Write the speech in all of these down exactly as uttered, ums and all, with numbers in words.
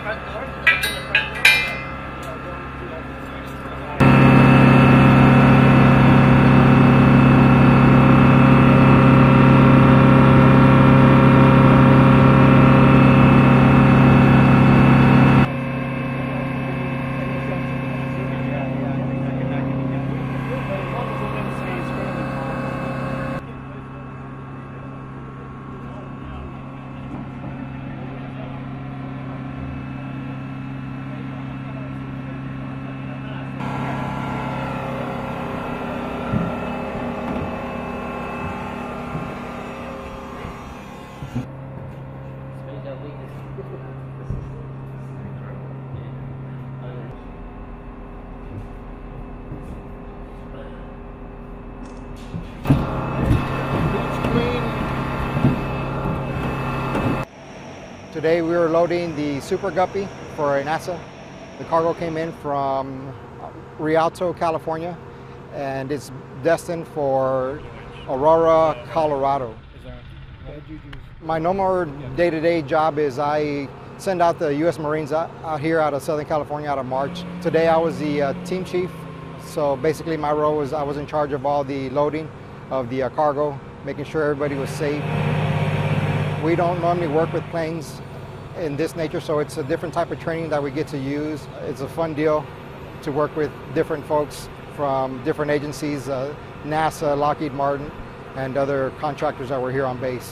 Today we were loading the Super Guppy for NASA. The cargo came in from Rialto, California, and it's destined for Aurora, Colorado. My normal day-to-day job is I send out the U S Marines out, out here out of Southern California, out of March. Today I was the uh, team chief, so basically my role was I was in charge of all the loading of the uh, cargo, making sure everybody was safe. We don't normally work with planes in this nature, so it's a different type of training that we get to use. It's a fun deal to work with different folks from different agencies, uh, NASA, Lockheed Martin, and other contractors that were here on base.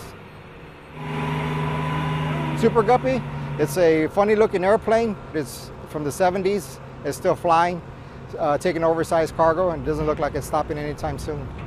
Super Guppy, it's a funny looking airplane. It's from the seventies. It's still flying, uh, taking oversized cargo, and doesn't look like it's stopping anytime soon.